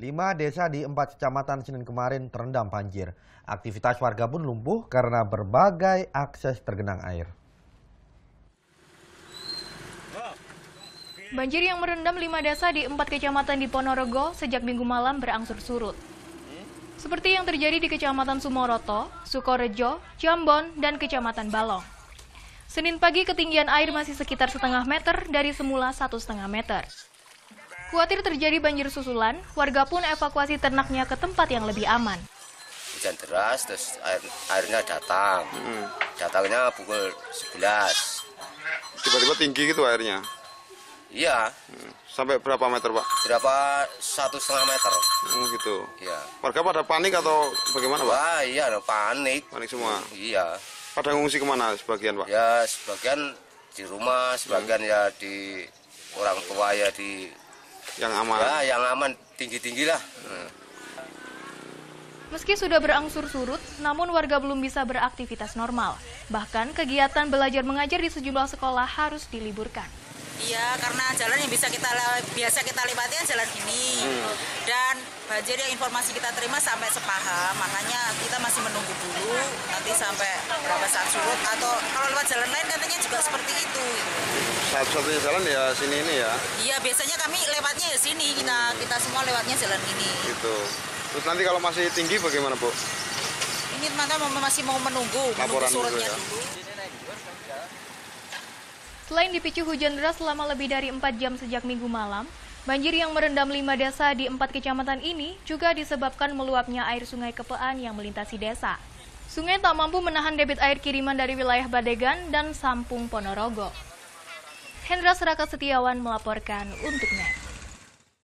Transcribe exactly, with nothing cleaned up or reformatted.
Lima desa di empat kecamatan Senin kemarin terendam banjir. Aktivitas warga pun lumpuh karena berbagai akses tergenang air. Banjir yang merendam lima desa di empat kecamatan di Ponorogo sejak minggu malam berangsur surut. Seperti yang terjadi di Kecamatan Sumoroto, Sukorejo, Ciambon, dan Kecamatan Balong. Senin pagi ketinggian air masih sekitar setengah meter dari semula satu setengah meter. Khawatir terjadi banjir susulan, warga pun evakuasi ternaknya ke tempat yang lebih aman. Hujan deras, terus air, airnya datang. Hmm. Datangnya pukul sebelas. Tiba-tiba tinggi gitu airnya? Iya. Hmm. Sampai berapa meter, Pak? Berapa satu setengah meter. Hmm, gitu. Iya. Warga pada panik atau bagaimana, Pak? Wah, iya, panik. Panik semua? Iya. Pada ngungsi kemana sebagian, Pak? Ya, sebagian di rumah, sebagian hmm. ya di orang tua ya di... Yang aman? Ya, yang aman, tinggi-tinggi lah. Hmm. Meski sudah berangsur surut, namun warga belum bisa beraktivitas normal. Bahkan kegiatan belajar mengajar di sejumlah sekolah harus diliburkan. Iya, karena jalan yang bisa kita biasa kita lewati jalan ini. Hmm. Dan banjir yang informasi kita terima sampai sepaham, makanya kita masih menunggu dulu nanti sampai berapa saat surut, atau kalau lewat jalan lain katanya juga seperti itu. Satu-satunya jalan ya sini ini ya? Iya, biasanya kami lewatnya ya sini, kita kita semua lewatnya jalan ini. Gitu. Terus nanti kalau masih tinggi bagaimana, Bu? Ini maka masih mau menunggu, menunggu surutnya ya? dulu. Selain dipicu hujan deras selama lebih dari empat jam sejak minggu malam, banjir yang merendam lima desa di empat kecamatan ini juga disebabkan meluapnya air sungai Kepean yang melintasi desa. Sungai tak mampu menahan debit air kiriman dari wilayah Badegan dan Sampung Ponorogo. Hendra Seraka Setiawan melaporkan untuk N E T.